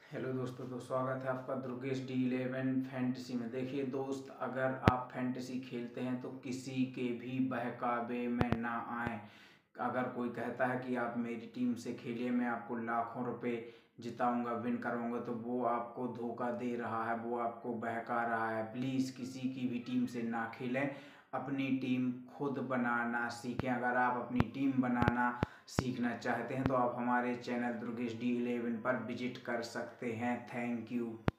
Hello दोस्तों, तो स्वागत है आपका दुर्गेश D11 फैंटेसी में। देखिए दोस्त, अगर आप फैंटेसी खेलते हैं तो किसी के भी बहकावे में ना आए। अगर कोई कहता है कि आप मेरी टीम से खेलिए, मैं आपको लाखों रुपए जिताऊंगा, विन कराऊंगा, तो वो आपको धोखा दे रहा है, वो आपको बहका रहा है। प्लीज़ किसी की भी टीम से ना खेलें, अपनी टीम खुद बनाना सीखें। अगर आप अपनी टीम बनाना सीखना चाहते हैं तो आप हमारे चैनल दुर्गेश D11 पर विजिट कर सकते हैं। Thank you.